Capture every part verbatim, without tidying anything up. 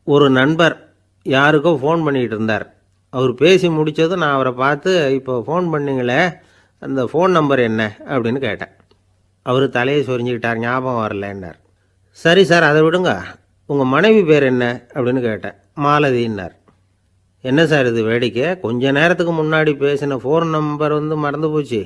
ஒரு நண்பர் யாருக்கோ ஃபோன் பண்ணிகிட்டு இருந்தார். அவர் பேசி முடித்ததும் நான் அவரை பார்த்து, இப்போ ஃபோன் பண்ணிங்களே, அந்த ஃபோன் நம்பர் என்ன அப்படின்னு கேட்டேன். அவர் தலையை சொரிஞ்சுக்கிட்டார். ஞாபகம் வரலன்னார். சரி சார், அதை விடுங்க, உங்கள் மனைவி பேர் என்ன அப்படின்னு கேட்டேன். மாலதின்னார். என்ன சார் இது வேடிக்கை, கொஞ்ச நேரத்துக்கு முன்னாடி பேசின ஃபோன் நம்பர் வந்து மறந்து போச்சு.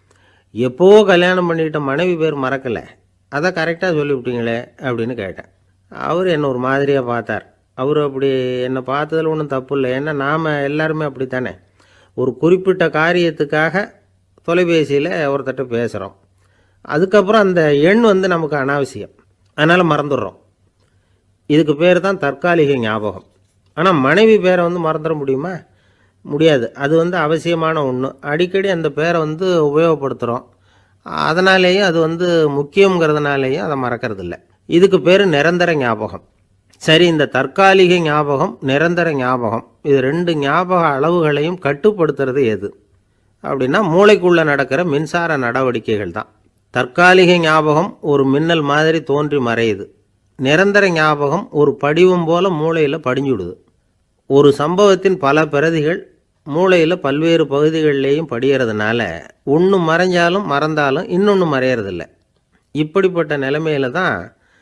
எப்போவோ கல்யாணம் பண்ணிக்கிட்ட மனைவி பேர் மறக்கலை, அதை கரெக்டாக சொல்லிவிட்டீங்களே அப்படின்னு கேட்டேன். அவர் என்ன ஒரு மாதிரியாக பார்த்தார். அவர் அப்படி என்னை பார்த்ததில் ஒன்றும் தப்பு இல்லை. ஏன்னா நாம் எல்லாருமே அப்படி தானே, ஒரு குறிப்பிட்ட காரியத்துக்காக தொலைபேசியில் ஒருத்தட்ட பேசுகிறோம். அதுக்கப்புறம் அந்த எண் வந்து நமக்கு அனாவசியம், அதனால் மறந்துடுறோம். இதுக்கு பேர் தான் தற்காலிக ஞாபகம். ஆனால் மனைவி பேரை வந்து மறந்துட முடியுமா? முடியாது. அது வந்து அவசியமான ஒன்று. அடிக்கடி அந்த பேரை வந்து உபயோகப்படுத்துகிறோம். அதனாலேயும் அது வந்து முக்கியங்கிறதுனாலேயும் அதை மறக்கிறதில்ல. இதுக்கு பேர் நிரந்தர ஞாபகம். சரி, இந்த தற்காலிக ஞாபகம், நிரந்தர ஞாபகம், இது ரெண்டு ஞாபக அளவுகளையும் கட்டுப்படுத்துறது எது அப்படின்னா மூளைக்குள்ளே நடக்கிற மின்சார நடவடிக்கைகள் தான். தற்காலிக ஞாபகம் ஒரு மின்னல் மாதிரி தோன்றி மறையுது. நிரந்தர ஞாபகம் ஒரு படிவம் போல மூளையில் படிஞ்சுடுது. ஒரு சம்பவத்தின் பல பிரதிகள் மூளையில் பல்வேறு பகுதிகளிலேயும் படிகிறதுனால ஒன்று மறைஞ்சாலும் மறந்தாலும் இன்னொன்று மறையறதில்லை. இப்படிப்பட்ட நிலைமையில தான்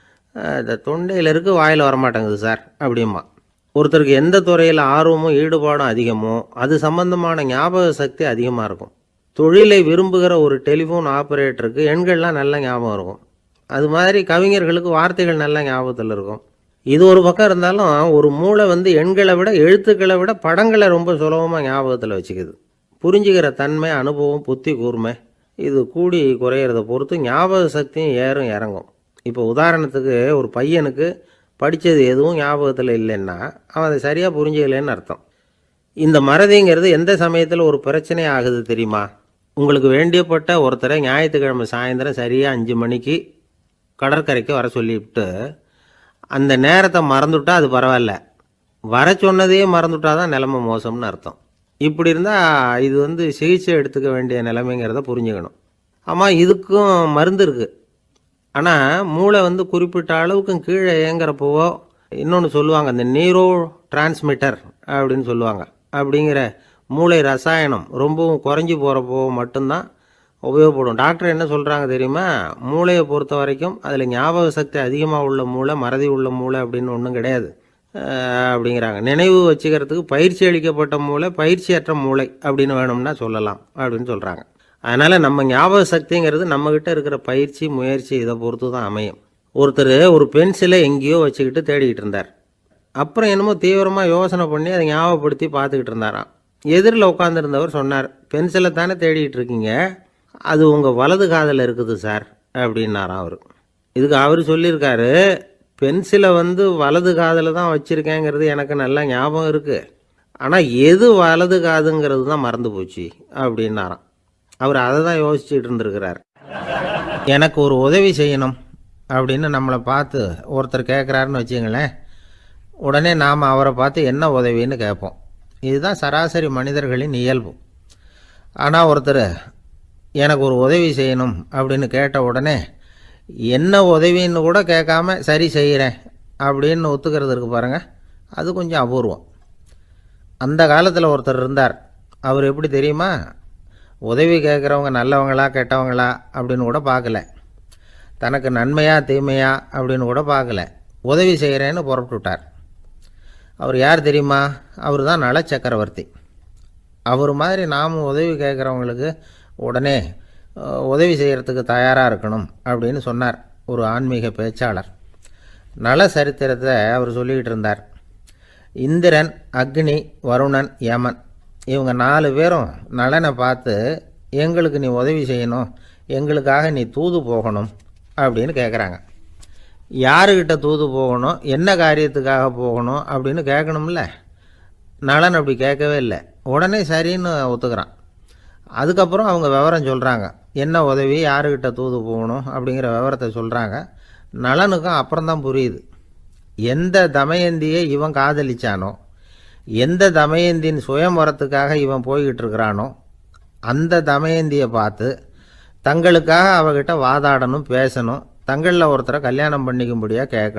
இந்த தொண்டையில் இருக்கு, வாயில் வரமாட்டேங்குது சார் அப்படிமா. ஒருத்தருக்கு எந்த துறையில் ஆர்வமும் ஈடுபாடும் அதிகமோ அது சம்பந்தமான ஞாபக சக்தி அதிகமாக இருக்கும். தொழிலை விரும்புகிற ஒரு டெலிஃபோன் ஆப்ரேட்டருக்கு எண்கள்லாம் நல்ல ஞாபகம் இருக்கும். அது மாதிரி கவிஞர்களுக்கு வார்த்தைகள் நல்ல ஞாபகத்தில் இருக்கும். இது ஒரு பக்கம் இருந்தாலும் ஒரு மூளை வந்து எண்களை விட எழுத்துக்களை விட படங்களை ரொம்ப சுலபமாக ஞாபகத்தில் வச்சுக்குது. புரிஞ்சுக்கிற தன்மை, அனுபவம், புத்தி கூர்மை இது கூடி குறையிறத பொறுத்து ஞாபக சக்தியும் ஏறும் இறங்கும். இப்போ உதாரணத்துக்கு ஒரு பையனுக்கு படித்தது எதுவும் ஞாபகத்தில் இல்லைன்னா அவன் அதை சரியாக புரிஞ்சுக்கலன்னு அர்த்தம். இந்த மறதிங்கிறது எந்த சமயத்தில் ஒரு பிரச்சனை ஆகுது தெரியுமா? உங்களுக்கு வேண்டியப்பட்ட ஒருத்தரை ஞாயிற்றுக்கிழமை சாயந்தரம் சரியாக அஞ்சு மணிக்கு கடற்கரைக்கு வர சொல்லிவிட்டு அந்த நேரத்தை மறந்துவிட்டா அது பரவாயில்ல, வர சொன்னதையே மறந்துவிட்டா தான் நிலைமை மோசம்னு அர்த்தம். இப்படி இருந்தால் இது வந்து சிகிச்சை எடுத்துக்க வேண்டிய நிலைமைங்கிறத புரிஞ்சுக்கணும். ஆமாம், இதுக்கும் மருந்து இருக்குது. ஆனால் மூளை வந்து குறிப்பிட்ட அளவுக்கும் கீழே இயங்குறப்போவோ இன்னொன்று சொல்லுவாங்க, இந்த நியூரோ டிரான்ஸ்மிட்டர் அப்படின்னு சொல்லுவாங்க. அப்படிங்கிற மூளை ரசாயனம் ரொம்பவும் குறைஞ்சி போகிறப்போ மட்டும்தான் உபயோகப்படும். டாக்டர் என்ன சொல்கிறாங்க தெரியுமா? மூளையை பொறுத்த வரைக்கும் அதில் ஞாபக சக்தி அதிகமாக உள்ள மூளை, மறதி உள்ள மூளை அப்படின்னு ஒன்றும் கிடையாது அப்படிங்கிறாங்க. நினைவு வச்சுக்கிறதுக்கு பயிற்சி அளிக்கப்பட்ட மூளை, பயிற்சியற்ற மூளை அப்படின்னு வேணும்னா சொல்லலாம் அப்படின்னு சொல்கிறாங்க. அதனால் நம்ம ஞாபக சக்திங்கிறது நம்மக்கிட்ட இருக்கிற பயிற்சி, முயற்சி இதை பொறுத்து தான் அமையும். ஒருத்தர் ஒரு பென்சிலை எங்கேயோ வச்சுக்கிட்டு தேடிக்கிட்டு இருந்தார். அப்புறம் என்னமோ தீவிரமாக யோசனை பண்ணி அதை ஞாபகப்படுத்தி பார்த்துக்கிட்டு இருந்தாராம். எதிரில் உட்காந்துருந்தவர் சொன்னார், பென்சிலை தானே தேடிக்கிட்டு இருக்கீங்க, அது உங்கள் வலது காதில் இருக்குது சார் அப்படின்னாராம் அவர். இதுக்கு அவர் சொல்லியிருக்காரு, பென்சிலை வந்து வலது காதில் தான் வச்சுருக்கேங்கிறது எனக்கு நல்லா ஞாபகம் இருக்குது, ஆனால் எது வலது காதுங்கிறது தான் மறந்து போச்சு அப்படின்னாராம். அவர் அதை தான் யோசிச்சுட்டு இருந்திருக்கிறார். எனக்கு ஒரு உதவி செய்யணும் அப்படின்னு நம்மளை பார்த்து ஒருத்தர் கேட்குறாருன்னு வச்சுங்களேன், உடனே நாம் அவரை பார்த்து என்ன உதவின்னு கேட்போம். இதுதான் சராசரி மனிதர்களின் இயல்பு. ஆனால் ஒருத்தர் எனக்கு ஒரு உதவி செய்யணும் அப்படின்னு கேட்ட உடனே என்ன உதவின்னு கூட கேட்காம சரி செய்கிறேன் அப்படின்னு ஒத்துக்கிறது இருக்கு பாருங்கள், அது கொஞ்சம் அபூர்வம். அந்த காலத்தில் ஒருத்தர் இருந்தார். அவர் எப்படி தெரியுமா? உதவி கேட்குறவங்க நல்லவங்களா கெட்டவங்களா அப்படின்னு கூட பார்க்கல, தனக்கு நன்மையா தீமையா அப்படின்னு கூட பார்க்கல, உதவி செய்கிறேன்னு புறப்பட்டு விட்டார். அவர் யார் தெரியுமா? அவர் தான் நல சக்கரவர்த்தி. அவர் மாதிரி நாமும் உதவி கேட்குறவங்களுக்கு உடனே உதவி செய்கிறதுக்கு தயாராக இருக்கணும் அப்படின்னு சொன்னார் ஒரு ஆன்மீக பேச்சாளர். நல சரித்திரத்தை அவர் சொல்லிக்கிட்டு இருந்தார். இந்திரன், அக்னி, வருணன், யமன் இவங்க நாலு பேரும் நலனை பார்த்து எங்களுக்கு நீ உதவி செய்யணும், எங்களுக்காக நீ தூது போகணும் அப்படின்னு கேட்குறாங்க. யாருக்கிட்ட தூது போகணும், என்ன காரியத்துக்காக போகணும் அப்படின்னு கேட்கணும்ல. நலன் அப்படி கேட்கவே இல்லை, உடனே சரின்னு ஒத்துக்கிறான். அதுக்கப்புறம் அவங்க விவரம் சொல்கிறாங்க, என்ன உதவி, யாருக்கிட்ட தூது போகணும் அப்படிங்கிற விவரத்தை சொல்கிறாங்க. நலனுக்கும் அப்புறம்தான் புரியுது, எந்த தமயந்தியை இவன் காதலிச்சானோ, எந்த தமயந்தின் சுயம்பரத்துக்காக இவன் போய்கிட்டு இருக்கிறானோ அந்த தமயந்தியை பார்த்து தங்களுக்காக அவகிட்ட வாதாடணும், பேசணும், தங்களில் ஒருத்தரை கல்யாணம் பண்ணிக்கும்படியாக கேட்கணும்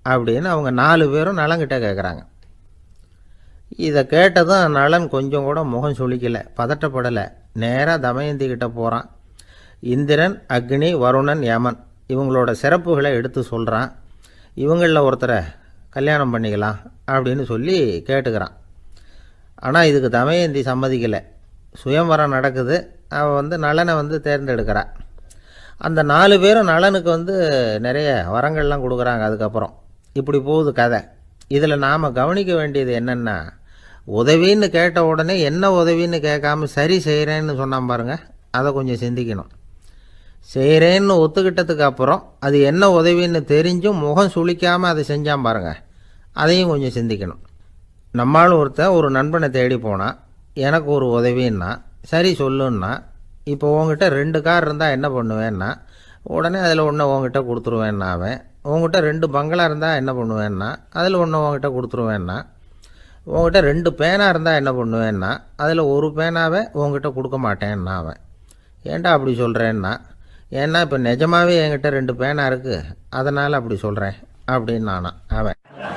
அப்படின்னு அவங்க நாலு பேரும் நலங்கிட்ட கேட்குறாங்க. இதை கேட்டதும் நலன் கொஞ்சம் கூட முகம் சுளிக்கலை, பதட்டப்படலை. நேராக தமயந்தி கிட்ட போகிறான். இந்திரன், அக்னி, வருணன், யமன் இவங்களோட சிறப்புகளை எடுத்து சொல்கிறான். இவங்களில் ஒருத்தரை கல்யாணம் பண்ணிக்கலாம் அப்படின்னு சொல்லி கேட்டுக்கிறான். ஆனால் இதுக்கு தமயந்தி சம்மதிக்கலை. சுயம்வரம் நடக்குது. அவள் வந்து நலனை வந்து தேர்ந்தெடுக்கிறாள். அந்த நாலு பேரும் நலனுக்கு வந்து நிறைய வரங்கள்லாம் கொடுக்குறாங்க. அதுக்கப்புறம் இப்படி போகுது கதை. இதில் நாம் கவனிக்க வேண்டியது என்னென்னா, உதவின்னு கேட்ட உடனே என்ன உதவின்னு கேட்காம சரி செய்கிறேன்னு சொன்னான் பாருங்கள், அதை கொஞ்சம் சிந்திக்கணும். செய்கிறேன்னு ஒத்துக்கிட்டதுக்கு அப்புறம் அது என்ன உதவின்னு தெரிஞ்சும் முகம் சுளிக்காமல் அதை செஞ்சான் பாருங்கள், அதையும் கொஞ்சம் சிந்திக்கணும். நம்மால் ஒருத்தன் ஒரு நண்பனை தேடி போனால் எனக்கு ஒரு உதவின்னா சரி சொல்லுன்னா, இப்போ உங்ககிட்ட ரெண்டு கார் இருந்தால் என்ன பண்ணுவேன்னா உடனே அதில் ஒன்று உங்ககிட்ட கொடுத்துருவேன்னா, அவன் உங்ககிட்ட ரெண்டு பங்களா இருந்தால் என்ன பண்ணுவேன்னா அதில் ஒன்று உங்ககிட்ட கொடுத்துருவேன்னா, உங்ககிட்ட ரெண்டு பேனா இருந்தால் என்ன பண்ணுவேன்னா அதில் ஒரு பேனாவை உங்ககிட்ட கொடுக்க மாட்டேன்னா அவன். ஏன்டா அப்படி சொல்கிறேன்னா, ஏன்னா இப்போ நிஜமாகவே என்கிட்ட ரெண்டு பேனா இருக்குது, அதனால் அப்படி சொல்கிறேன் அப்படின்னு நானா அவன்.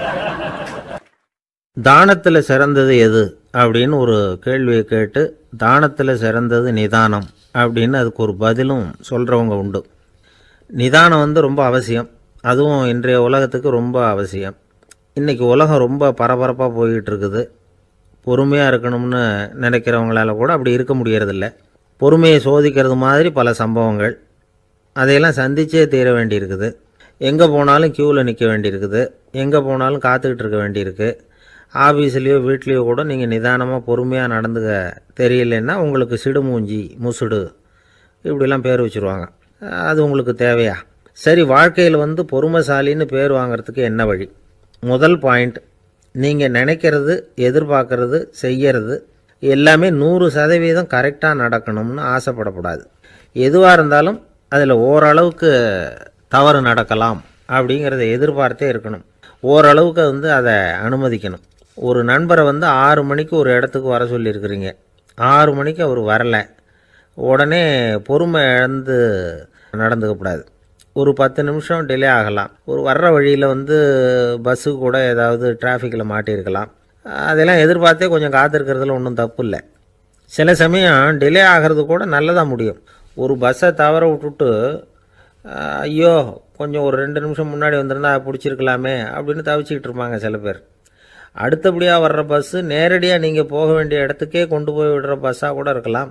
தானத்தில் சிறந்தது எது அப்படின்னு ஒரு கேள்வியை கேட்டு, தானத்தில் சிறந்தது நிதானம் அப்படின்னு அதுக்கு ஒரு பதிலும் சொல்கிறவங்க உண்டு. நிதானம் வந்து ரொம்ப அவசியம். அதுவும் இன்றைய உலகத்துக்கு ரொம்ப அவசியம். இன்றைக்கி உலகம் ரொம்ப பரபரப்பாக போய்கிட்டு இருக்குது. பொறுமையாக இருக்கணும்னு நினைக்கிறவங்களால கூட அப்படி இருக்க முடியறதில்ல. பொறுமையை சோதிக்கிறது மாதிரி பல சம்பவங்கள், அதையெல்லாம் சந்திச்சே தீர வேண்டியிருக்குது. எங்கே போனாலும் க்யூவில் நிற்க வேண்டியிருக்குது, எங்கே போனாலும் காத்துக்கிட்டு இருக்க வேண்டியிருக்கு. ஆஃபீஸ்லேயோ வீட்லேயோ கூட நீங்கள் நிதானமாக பொறுமையாக நடந்துக்க தெரியலன்னா உங்களுக்கு சிடுமூஞ்சி, முசுடு இப்படிலாம் பேர் வச்சுருவாங்க. அது உங்களுக்கு தேவையா? சரி, வாழ்க்கையில் வந்து பொறுமைசாலின்னு பேர் வாங்கிறதுக்கு என்ன வழி? முதல் பாயிண்ட், நீங்கள் நினைக்கிறது, எதிர்பார்க்கறது, செய்கிறது எல்லாமே நூறு சதவீதம் கரெக்டாக நடக்கணும்னு ஆசைப்படக்கூடாது. எதுவாக இருந்தாலும் அதில் ஓரளவுக்கு தவறு நடக்கலாம் அப்படிங்கிறத எதிர்பார்த்தே இருக்கணும். ஓரளவுக்கு வந்து அதை அனுமதிக்கணும். ஒரு நண்பரை வந்து ஆறு மணிக்கு ஒரு இடத்துக்கு வர சொல்லியிருக்கிறீங்க, ஆறு மணிக்கு அவர் வரலை, உடனே பொறுமை இழந்து நடந்துக்கக்கூடாது. ஒரு பத்து நிமிஷம் டிலே ஆகலாம். ஒரு வர்ற வழியில் வந்து பஸ்ஸு கூட ஏதாவது டிராஃபிக்கில் மாட்டியிருக்கலாம். அதெல்லாம் எதிர்பார்த்தே கொஞ்சம் காத்திருக்கிறதுல ஒன்றும் தப்பு இல்லை. சில சமயம் டிலே ஆகிறது கூட நல்லதாக முடியும். ஒரு பஸ்ஸை தவற விட்டுட்டு ஐயோ கொஞ்சம் ஒரு ரெண்டு நிமிஷம் முன்னாடி வந்திருந்தா பிடிச்சிருக்கலாமே அப்படின்னு தவிச்சிக்கிட்டு இருப்பாங்க சில பேர். அடுத்தபடியாக வர்ற பஸ்ஸு நேரடியாக நீங்கள் போக வேண்டிய இடத்துக்கே கொண்டு போய் விடுற பஸ்ஸாக கூட இருக்கலாம்.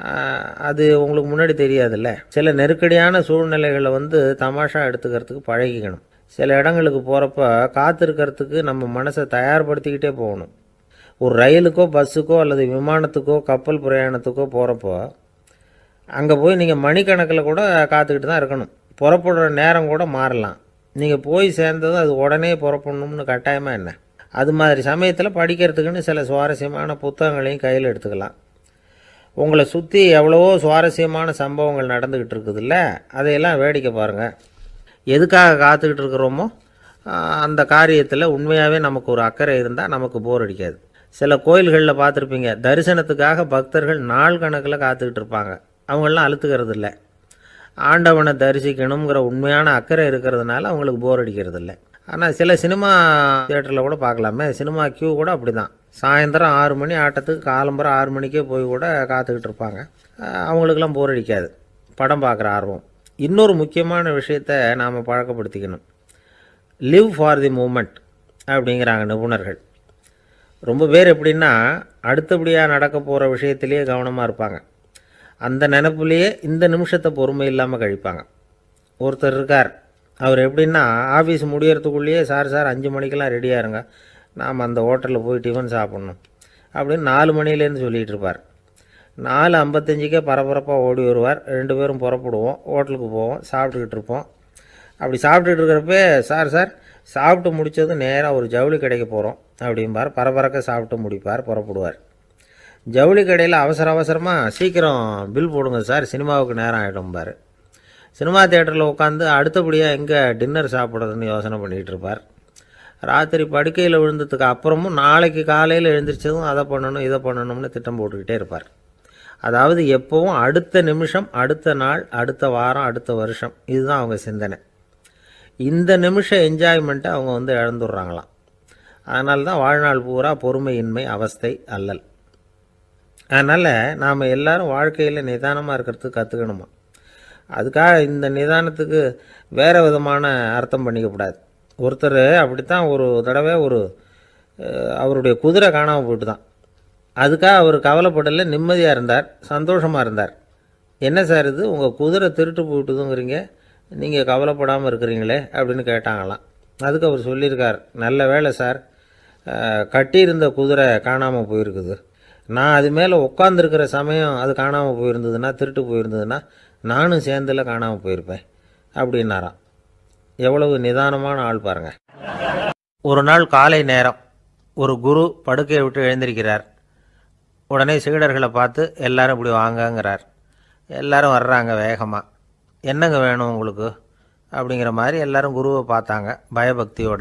அது உங்களுக்கு முன்னாடி தெரியாதுல்ல. சில நெருக்கடியான சூழ்நிலைகளை வந்து தமாஷா எடுத்துக்கிறதுக்கு பழகிக்கணும். சில இடங்களுக்கு போகிறப்ப காத்திருக்கிறதுக்கு நம்ம மனசை தயார்படுத்திக்கிட்டே போகணும். ஒரு ரயிலுக்கோ பஸ்ஸுக்கோ அல்லது விமானத்துக்கோ கப்பல் பிரயாணத்துக்கோ போகிறப்போ அங்கே போய் நீங்கள் மணிக்கணக்கில் கூட காத்துக்கிட்டு தான் இருக்கணும். புறப்படுற நேரம் கூட மாறலாம். நீங்கள் போய் சேர்ந்ததும் அது உடனே புறப்படணும்னு கட்டாயமாக என்ன? அது மாதிரி சமயத்தில் படிக்கிறதுக்குன்னு சில சுவாரஸ்யமான புத்தகங்களையும் கையில் எடுத்துக்கலாம். உங்களை சுற்றி எவ்வளவோ சுவாரஸ்யமான சம்பவங்கள் நடந்துக்கிட்டு இருக்குதுல்ல, அதையெல்லாம் வேடிக்கை பாருங்கள். எதுக்காக காத்துக்கிட்டு இருக்கிறோமோ அந்த காரியத்தில் உண்மையாகவே நமக்கு ஒரு அக்கறை இருந்தால் நமக்கு போர் அடிக்காது. சில கோயில்களில் பார்த்துருப்பீங்க, தரிசனத்துக்காக பக்தர்கள் நாள் கணக்கில் காத்துக்கிட்டு இருப்பாங்க. அவங்களெலாம் அழுத்துக்கிறது இல்லை. ஆண்டவனை தரிசிக்கணுங்கிற உண்மையான அக்கறை இருக்கிறதுனால அவங்களுக்கு போர் அடிக்கிறது இல்லை. ஆனால் சில சினிமா தியேட்டரில் கூட பார்க்கலாமே, சினிமா கியூ கூட அப்படி தான். சாயந்தரம் ஆறு மணி ஆட்டத்துக்கு காலம்பரம் ஆறு மணிக்கே போய் கூட காத்துக்கிட்டு இருப்பாங்க. அவங்களுக்கெல்லாம் போர் அடிக்காது, படம் பார்க்குற ஆர்வம். இன்னொரு முக்கியமான விஷயத்தை நாம் பழக்கப்படுத்திக்கணும். லிவ் ஃபார் தி மூமெண்ட் அப்படிங்கிறாங்க நிபுணர்கள். ரொம்ப பேர் எப்படின்னா அடுத்தபடியாக நடக்க போகிற விஷயத்திலேயே கவனமாக இருப்பாங்க. அந்த நினைப்புலேயே இந்த நிமிஷத்தை பொறுமை இல்லாமல் கழிப்பாங்க. ஒருத்தர் இருக்கார், அவர் எப்படின்னா ஆஃபீஸ் முடியறதுக்குள்ளேயே சார் சார் அஞ்சு மணிக்கெல்லாம் ரெடியாக இருங்க, நாம் அந்த ஹோட்டலில் போய் டிஃபன் சாப்பிட்ணும் அப்படின்னு நாலு மணிலேருந்து சொல்லிகிட்டு இருப்பார். நாலு ஐம்பத்தஞ்சுக்கே பரபரப்பாக ஓடி வருவார். ரெண்டு பேரும் புறப்படுவோம், ஹோட்டலுக்கு போவோம், சாப்பிட்டுக்கிட்டு இருப்போம். அப்படி சாப்பிட்டுட்டு இருக்கிறப்ப சார் சார் சாப்பிட்டு முடித்ததும் நேராக ஒரு ஜவுளி கடைக்கு போகிறோம் அப்படிம்பார். பரபரக்க சாப்பிட்டு முடிப்பார், புறப்படுவார். ஜவுளி கடையில் அவசர அவசரமாக சீக்கிரம் பில் போடுங்க சார், சினிமாவுக்கு நேரம் ஆகிடும்பார். சினிமா தியேட்டரில் உட்காந்து அடுத்தபடியாக எங்கே டின்னர் சாப்பிட்றதுன்னு யோசனை பண்ணிகிட்டு இருப்பார். ராத்திரி படுக்கையில் விழுந்ததுக்கு அப்புறமும் நாளைக்கு காலையில் எழுந்திரிச்சதும் அதை பண்ணணும் இதை பண்ணணும்னு திட்டம் போட்டுக்கிட்டே இருப்பார். அதாவது எப்போவும் அடுத்த நிமிஷம், அடுத்த நாள், அடுத்த வாரம், அடுத்த வருஷம், இதுதான் அவங்க சிந்தனை. இந்த நிமிஷம் என்ஜாய்மெண்ட்டை அவங்க வந்து இழந்துடுறாங்களாம். அதனால தான் வாழ்நாள் பூரா பொறுமையின்மை அவஸ்தை அல்லல். அதனால் நாம் எல்லோரும் வாழ்க்கையில் நிதானமாக இருக்கிறதுக்கு கற்றுக்கணுமா. அதுக்காக இந்த நிதானத்துக்கு வேறு விதமான அர்த்தம் பண்ணிக்கக்கூடாது. ஒருத்தர் அப்படித்தான் ஒரு தடவை ஒரு அவருடைய குதிரை காணாமல் போயிட்டு தான். அதுக்காக அவர் கவலைப்படலை, நிம்மதியாக இருந்தார், சந்தோஷமாக இருந்தார். என்ன சார் இது, உங்கள் குதிரை திருட்டு போயிட்டுதுங்கிறீங்க, நீங்கள் கவலைப்படாமல் இருக்கிறீங்களே அப்படின்னு கேட்டாங்களாம். அதுக்கு அவர் சொல்லியிருக்கார், நல்ல வேலை சார், கட்டியிருந்த குதிரை காணாமல் போயிருக்குது. நான் அது மேலே உட்காந்துருக்கிற சமயம் அது காணாமல் போயிருந்ததுன்னா, திருட்டு போயிருந்ததுன்னா நானும் சேர்ந்தில் காணாமல் போயிருப்பேன் அப்படின்னாராம். எவ்வளவு நிதானமான ஆள் பாருங்கள். ஒரு நாள் காலை நேரம் ஒரு குரு படுக்கையை விட்டு எழுந்திருக்கிறார். உடனே சீடர்களை பார்த்து எல்லாரும் இப்படி வாங்கங்கிறார். எல்லாரும் வர்றாங்க வேகமாக. என்னங்க வேணும் உங்களுக்கு அப்படிங்கிற மாதிரி எல்லாரும் குருவை பார்த்தாங்க பயபக்தியோட.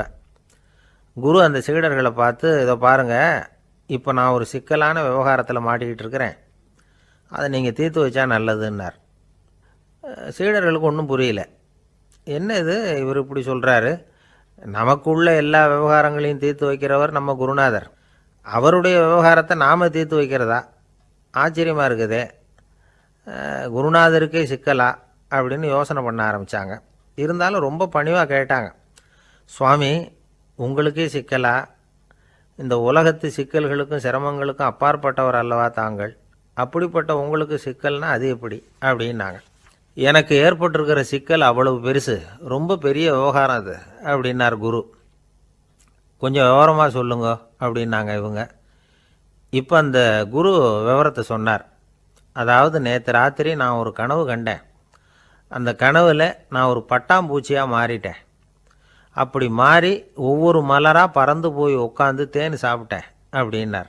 குரு அந்த சீடர்களை பார்த்து, இதை பாருங்கள், இப்போ நான் ஒரு சிக்கலான விவகாரத்தில் மாட்டிக்கிட்டு இருக்கிறேன், அதை நீங்கள் தீர்த்து வச்சா நல்லதுன்னார். சீடர்களுக்கு ஒன்றும் புரியல. என்ன இது இவர் இப்படி சொல்கிறாரு, நமக்குள்ள எல்லா விவகாரங்களையும் தீர்த்து வைக்கிறவர் நம்ம குருநாதர், அவருடைய விவகாரத்தை நாம் தீர்த்து வைக்கிறதா, ஆச்சரியமாக இருக்குதே, குருநாதருக்கே சிக்கலா அப்படின்னு யோசனை பண்ண ஆரம்பித்தாங்க. இருந்தாலும் ரொம்ப பணிவாக கேட்டாங்க, சுவாமி உங்களுக்கே சிக்கலா, இந்த உலகத்து சிக்கல்களுக்கும் சிரமங்களுக்கும் அப்பாற்பட்டவர் அல்லவா தாங்கள், அப்படிப்பட்ட உங்களுக்கு சிக்கல்னா அது எப்படி அப்படின்னாங்க. எனக்கு ஏற்பட்டிருக்கிற சிக்கல் அவ்வளவு பெருசு, ரொம்ப பெரிய விவகாரம் அது அப்படின்னார் குரு. கொஞ்சம் விவரமாக சொல்லுங்க அப்படின்னாங்க இவங்க. இப்போ அந்த குரு விவரத்தை சொன்னார். அதாவது நேற்று ராத்திரி நான் ஒரு கனவு கண்டேன். அந்த கனவில் நான் ஒரு பட்டாம்பூச்சியாக மாறிட்டேன். அப்படி மாறி ஒவ்வொரு மலராக பறந்து போய் உட்காந்து தேன் சாப்பிட்டேன் அப்படின்னார்.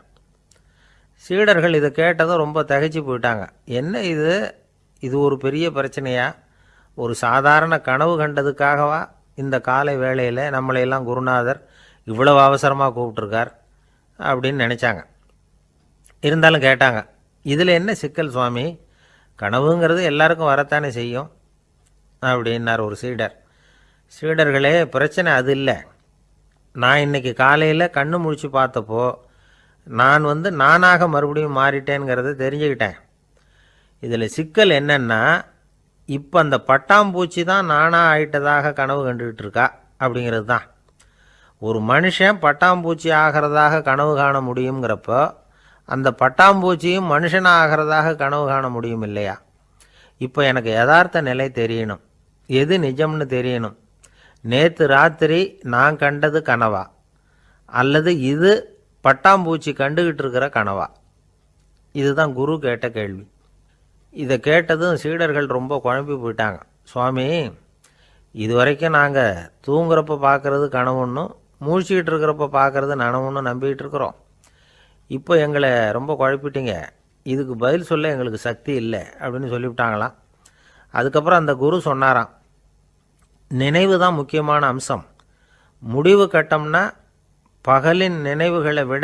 சீடர்கள் இதை கேட்டதும் ரொம்ப திகைச்சு போயிட்டாங்க. என்ன இது, இது ஒரு பெரிய பிரச்சனையா, ஒரு சாதாரண கனவு கண்டதுக்காகவா இந்த காலை வேளையில் நம்மளையெல்லாம் குருநாதர் இவ்வளவு அவசரமாக கூப்பிட்ருக்கார் அப்படின்னு நினச்சாங்க. இருந்தாலும் கேட்டாங்க, இதில் என்ன சிக்கல் சுவாமி, கனவுங்கிறது எல்லாருக்கும் வரத்தானே செய்யும் அப்படின்னார் ஒரு சீடர். சீடர்களே, பிரச்சனை அது இல்லை. நான் இன்றைக்கி காலையில் கண்ணு முழிச்சு பார்த்தப்போ நான் வந்து நானாக மறுபடியும் மாறிட்டேங்கிறத தெரிஞ்சுக்கிட்டேன். இதில் சிக்கல் என்னென்னா, இப்போ அந்த பட்டாம்பூச்சி தான் நானாக ஆயிட்டதாக கனவு கண்டுகிட்டு இருக்கா அப்படிங்கிறது தான். ஒரு மனுஷன் பட்டாம்பூச்சி ஆகிறதாக கனவு காண முடியுங்கிறப்போ அந்த பட்டாம்பூச்சியும் மனுஷனாக ஆகிறதாக கனவு காண முடியும் இல்லையா. இப்போ எனக்கு யதார்த்த நிலை தெரியணும், எது நிஜம்னு தெரியணும். நேற்று ராத்திரி நான் கண்டது கனவா, அல்லது இது பட்டாம்பூச்சி கண்டுகிட்டு இருக்கிற கனவா? இதுதான் குரு கேட்ட கேள்வி. இதை கேட்டதும் சீடர்கள் ரொம்ப குழம்பி போயிட்டாங்க. சுவாமி, இது வரைக்கும் நாங்கள் தூங்குறப்ப பார்க்குறது கனவுன்னும் மூழ்கிட்டு இருக்கிறப்ப பார்க்குறது நனவுன்னு நம்பிக்கிட்டு இருக்கிறோம். இப்போ எங்களை ரொம்ப குழப்பிட்டீங்க, இதுக்கு பதில் சொல்ல எங்களுக்கு சக்தி இல்லை அப்படின்னு சொல்லிவிட்டாங்களாம். அதுக்கப்புறம் அந்த குரு சொன்னாராம், நினைவு தான் முக்கியமான அம்சம். முடிவு கட்டம்னா பகலின் நினைவுகளை விட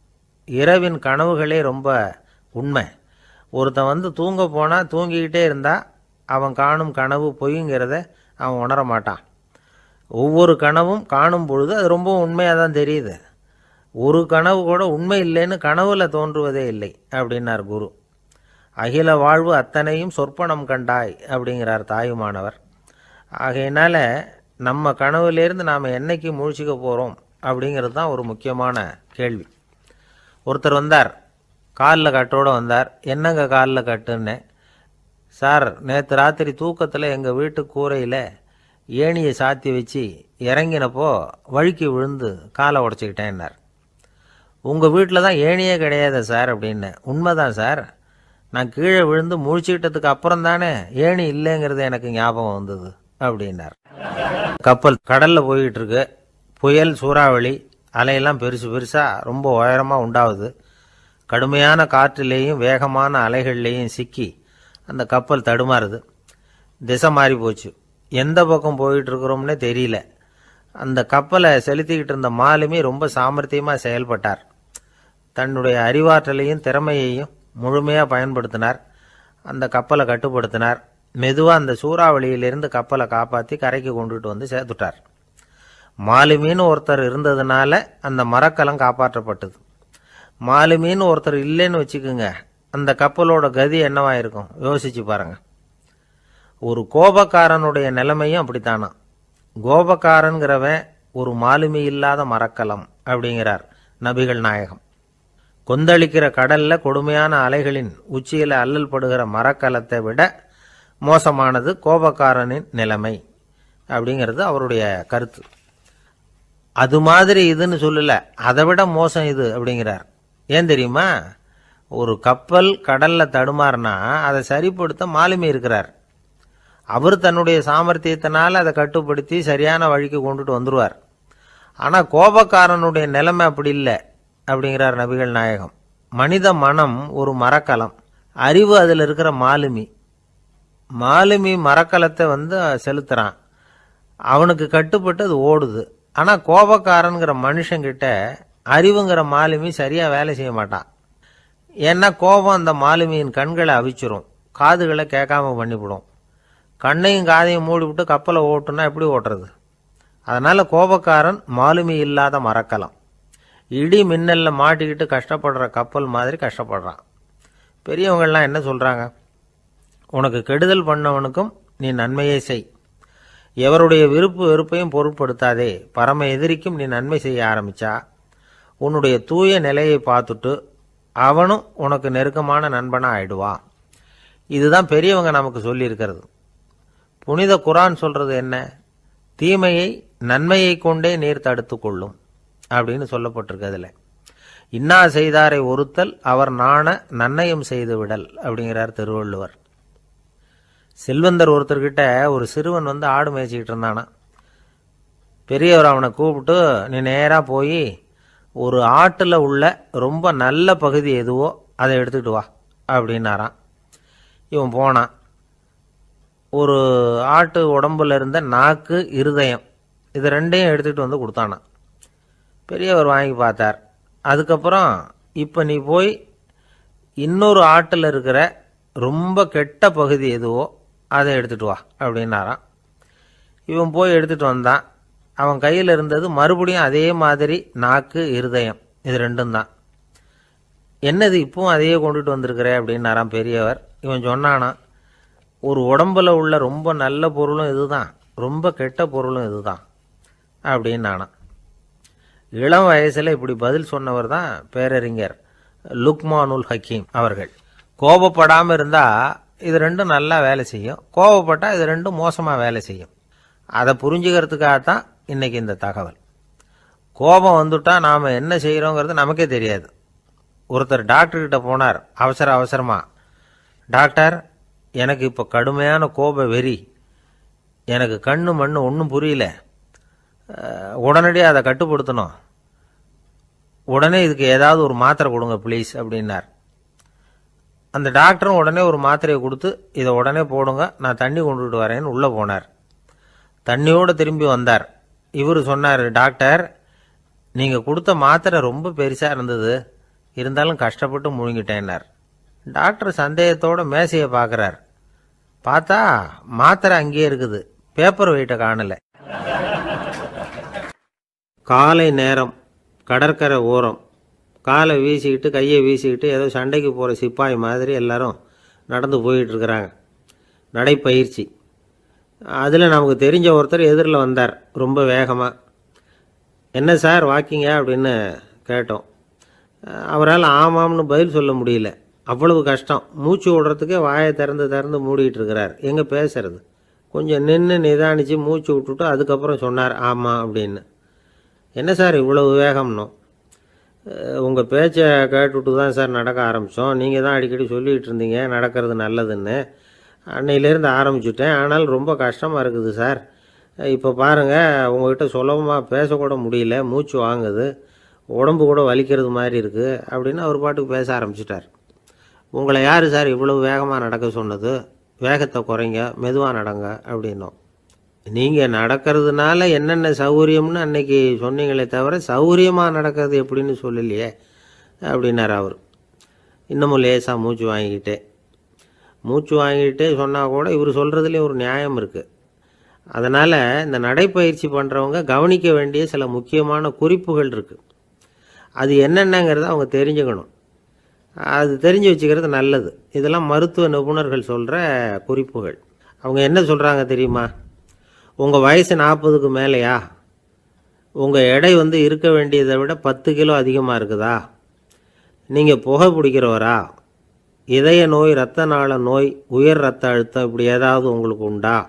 இரவின் கனவுகளே ரொம்ப உண்மை. ஒருத்தன் வந்து தூங்க போனால் தூங்கிக்கிட்டே இருந்தால் அவன் காணும் கனவு பொய்ங்கிறத அவன் உணர மாட்டான். ஒவ்வொரு கனவும் காணும் பொழுது அது ரொம்ப உண்மையாக தான் தெரியுது. ஒரு கனவு கூட உண்மை இல்லைன்னு கனவுல தோன்றுவதே இல்லை அப்படின்னார் குரு. அகில வாழ்வு அத்தனையும் சொற்பனம் கண்டாய் அப்படிங்கிறார் தாயுமானவர். ஆகையினால நம்ம கனவுலேருந்து நாம் என்னைக்கு முழிச்சிக்க போகிறோம் அப்படிங்கிறது தான் ஒரு முக்கியமான கேள்வி. ஒருத்தர் வந்தார், காலில் கட்டோடு வந்தார். என்னங்க காலில் கட்டுன்னு? சார், நேற்று ராத்திரி தூக்கத்தில் எங்கள் வீட்டு கூரையில் ஏணியை சாத்தி வச்சு இறங்கினப்போ வழுக்கி விழுந்து காலை உடச்சிக்கிட்டேன்னார். உங்கள் வீட்டில் தான் ஏணியே கிடையாது சார் அப்படின்னு. உண்மைதான் சார், நான் கீழே விழுந்து முழிச்சுக்கிட்டதுக்கு அப்புறம் தானே ஏணி இல்லைங்கிறது எனக்கு ஞாபகம் வந்தது அப்படின்னார். கப்பல் கடலில் போய்கிட்டு இருக்கு. புயல், சூறாவளி, அலையெல்லாம் பெருசு பெருசாக ரொம்ப உயரமாக உண்டாகுது. கடுமையான காற்றிலேயும் வேகமான அலைகள்லேயும் சிக்கி அந்த கப்பல் தடுமாறுது. திசை மாறி போச்சு, எந்த பக்கம் போயிட்டுருக்குறோம்னே தெரியல. அந்த கப்பலை செலுத்திக்கிட்டு இருந்த மாலுமி ரொம்ப சாமர்த்தியமாக செயல்பட்டார். தன்னுடைய அறிவாற்றலையும் திறமையையும் முழுமையாக பயன்படுத்தினார். அந்த கப்பலை கட்டுப்படுத்தினார். மெதுவாக அந்த சூறாவளியிலிருந்து கப்பலை காப்பாற்றி கரைக்கு கொண்டுட்டு வந்து சேர்த்துட்டார். மாலுமின்னு ஒருத்தர் இருந்ததுனால அந்த மரக்கலம் காப்பாற்றப்பட்டது. மாலுமின்னு ஒருத்தர் இல்லைன்னு வச்சுக்குங்க, அந்த கப்பலோட கதி என்னவா இருக்கும் யோசிச்சு பாருங்க. ஒரு கோபக்காரனுடைய நிலைமையும் அப்படித்தானா. கோபக்காரன்கிறவன் ஒரு மாலுமி இல்லாத மரக்கலம் அப்படிங்கிறார் நபிகள் நாயகம். கொந்தளிக்கிற கடல்ல கொடுமையான அலைகளின் உச்சியில அல்லல் படுகிற மரக்கலத்தை விட மோசமானது கோபக்காரனின் நிலைமை அப்படிங்கிறது அவருடைய கருத்து. அது மாதிரி இதுன்னு சொல்லல, அதை விட மோசம் இது அப்படிங்கிறார். ஏன் தெரியுமா? ஒரு கப்பல் கடல்ல தடுமாறினா அதை சரிப்படுத்த மாலுமி இருக்கிறார். அவர் தன்னுடைய சாமர்த்தியத்தினால அதை கட்டுப்படுத்தி சரியான வழிக்கு கொண்டுட்டு வந்துடுவார். ஆனால் கோபக்காரனுடைய நிலைமை அப்படி இல்லை அப்படிங்கிறார் நபிகள் நாயகம். மனித மனம் ஒரு மரக்கலம், அறிவு அதில் இருக்கிற மாலுமி. மாலுமி மரக்கலத்தை வந்து செலுத்துறான், அவனுக்கு கட்டுப்பட்டு அது ஓடுது. ஆனால் கோபக்காரனுங்கிற மனுஷங்கிட்ட அறிவுங்கிற மாலுமி சரியாக வேலை செய்ய மாட்டான். ஏன்னா கோபம் அந்த மாலுமியின் கண்களை அவிச்சிரும், காதுகளை கேட்காம பண்ணிவிடும். கண்ணையும் காதையும் மூடிவிட்டு கப்பலை ஓட்டுனா எப்படி ஓட்டுறது? அதனால கோபக்காரன் மாலுமி இல்லாத மரக்கலம். இடி மின்னல்ல மாட்டிக்கிட்டு கஷ்டப்படுற கப்பல் மாதிரி கஷ்டப்படுறான். பெரியவங்கள்லாம் என்ன சொல்றாங்க? உனக்கு கெடுதல் பண்ணவனுக்கும் நீ நன்மையை செய், எவருடைய விருப்பு வெறுப்பையும் பொருட்படுத்தாதே, பரம எதிரிக்கும் நீ நன்மை செய்ய ஆரம்பிச்சா உன்னுடைய தூய நிலையை பார்த்துட்டு அவனும் உனக்கு நெருக்கமான நண்பனா ஆயிடுவான். இதுதான் பெரியவங்க நமக்கு சொல்லி இருக்கிறது. புனித குரான் சொல்றது என்ன? தீமையை நன்மையை கொண்டே நீர் தடுத்து கொள்ளும் அப்படின்னு சொல்லப்பட்டிருக்கு. அதில் இன்னா செய்தாரை ஒருத்தல் அவர் நாண நன்னயம் செய்து விடல் அப்படிங்கிறார் திருவள்ளுவர். செல்வந்தர் ஒருத்தர்கிட்ட ஒரு சிறுவன் வந்து ஆடு மேய்ச்சிக்கிட்டு இருந்தானா. பெரியவர் அவனை கூப்பிட்டு, நீ நேராக போய் ஒரு ஆட்டில் உள்ள ரொம்ப நல்ல பகுதி எதுவோ அதை எடுத்துக்கிட்டு வா அப்படின்னாரான். இவன் போனான். ஒரு ஆட்டு உடம்புல இருந்த நாக்கு, இருதயம், இது ரெண்டையும் எடுத்துகிட்டு வந்து கொடுத்தானான். பெரியவர் வாங்கி பார்த்தார். அதுக்கப்புறம் இப்போ நீ போய் இன்னொரு ஆட்டில் இருக்கிற ரொம்ப கெட்ட பகுதி எதுவோ அதை எடுத்துகிட்டு வா அப்படின்னாரான். இவன் போய் எடுத்துகிட்டு வந்தான். அவன் கையில் இருந்தது மறுபடியும் அதே மாதிரி நாக்கு, இருதயம், இது ரெண்டும் தான். என்னது இப்பவும் அதையே கொண்டுட்டு வந்திருக்கிற அப்படின்னாரான் பெரியவர். இவன் சொன்னானா, ஒரு உடம்புல உள்ள ரொம்ப நல்ல பொருளும் இதுதான், ரொம்ப கெட்ட பொருளும் இதுதான் அப்படின்னானா. இளம் வயசுல இப்படி பதில் சொன்னவர் தான் பேரறிஞர் லுக்மானுல் ஹக்கீம் அவர்கள். கோபப்படாமல் இருந்தா இது ரெண்டும் நல்லா வேலை செய்யும், கோபப்பட்டா இது ரெண்டும் மோசமா வேலை செய்யும். அதை புரிஞ்சுக்கிறதுக்காகத்தான் இன்னைக்கு இந்த தகவல். கோபம் வந்துட்டா நாம என்ன செய்யறோங்கிறது நமக்கே தெரியாது. ஒருத்தர் டாக்டர் கிட்ட போனார் அவசர அவசரமா. டாக்டர், எனக்கு இப்போ கடுமையான கோப வெறி, எனக்கு கண்ணு மண்ணு ஒன்றும் புரியல, உடனடியாக அதை கட்டுப்படுத்தணும், உடனே இதுக்கு ஏதாவது ஒரு மாத்திரை கொடுங்க ப்ளீஸ் அப்படின்னார். அந்த டாக்டரும் உடனே ஒரு மாத்திரையை கொடுத்து, இதை உடனே போடுங்க, நான் தண்ணி கொண்டுட்டு வரேன்னு உள்ளே போனார். தண்ணியோடு திரும்பி வந்தார். இவர் சொன்னார், டாக்டர், நீங்கள் கொடுத்த மாத்திரை ரொம்ப பெருசாக இருந்தது, இருந்தாலும் கஷ்டப்பட்டு முழுங்கிட்டேன்னார். டாக்டர் சந்தேகத்தோட மேசையை பார்க்குறார். பார்த்தா மாத்திரை அங்கேயே இருக்குது, பேப்பர் வெயிட்டை காணல. காலை நேரம், கடற்கரை ஓரம், காலை வீசிக்கிட்டு கையை வீசிக்கிட்டு ஏதோ சண்டைக்கு போகிற சிப்பாய் மாதிரி எல்லாரும் நடந்து போயிட்டு இருக்கிறாங்க. நடைப்பயிற்சி. அதில் நமக்கு தெரிஞ்ச ஒருத்தர் எதிரில் வந்தார் ரொம்ப வேகமாக. என்ன சார் வாக்கிங்க அப்படின்னு கேட்டோம். அவரால் ஆமாம்னு பதில் சொல்ல முடியல, அவ்வளவு கஷ்டம். மூச்சு விடுறதுக்கே வாயை திறந்து திறந்து மூடிட்டு இருக்கிறார். எங்கே பேசுறது? கொஞ்சம் நின்று நிதானித்து மூச்சு விட்டுட்டு அதுக்கப்புறம் சொன்னார் ஆமாம் அப்படின்னு. என்ன சார் இவ்வளவு வேகம்னோ? உங்கள் பேச்சை கேட்டுவிட்டு தான் சார் நடக்க ஆரம்பித்தோம். நீங்கள் தான் அடிக்கடி சொல்லிகிட்டு இருந்தீங்க நடக்கிறது நல்லதுன்னு. அன்னையிலேருந்து ஆரம்பிச்சுட்டேன், ஆனால் ரொம்ப கஷ்டமாக இருக்குது சார். இப்போ பாருங்கள், உங்கள்கிட்ட சுலபமாக பேசக்கூட முடியல, மூச்சு வாங்குது, உடம்பு கூட வலிக்கிறது மாதிரி இருக்குது அப்படின்னு அவர் பாட்டுக்கு பேச ஆரம்பிச்சிட்டார். உங்களை யார் சார் இவ்வளவு வேகமாக நடக்க சொன்னது? வேகத்தை குறைங்க, மெதுவாக நடங்க அப்படின்னோம். நீங்கள் நடக்கிறதுனால என்னென்ன சௌகரியம்னு அன்னைக்கு சொன்னீங்களே தவிர சௌகரியமாக நடக்கிறது எப்படின்னு சொல்லலையே அப்படின்னார் அவர். இன்னமும் லேசாக மூச்சு வாங்கிக்கிட்டே. மூச்சு வாங்கிட்டே சொன்னால் கூட இவர் சொல்கிறதுலேயும் ஒரு நியாயம் இருக்குது. அதனால் இந்த நடைப்பயிற்சி பண்ணுறவங்க கவனிக்க வேண்டிய சில முக்கியமான குறிப்புகள் இருக்குது. அது என்னென்னங்கிறத அவங்க தெரிஞ்சுக்கணும். அது தெரிஞ்சு வச்சுக்கிறது நல்லது. இதெல்லாம் மருத்துவ நிபுணர்கள் சொல்கிற குறிப்புகள். அவங்க என்ன சொல்கிறாங்க தெரியுமா? உங்கள் வயசு நாற்பதுக்கு மேலேயா? உங்கள் எடை வந்து இருக்க வேண்டியதை விட பத்து கிலோ அதிகமாக இருக்குதா? நீங்கள் புகை பிடிக்கிறவரா? இதய நோய், இரத்த நாள நோய், உயர் இரத்த அழுத்தம் இப்படி ஏதாவது உங்களுக்கு உண்டா?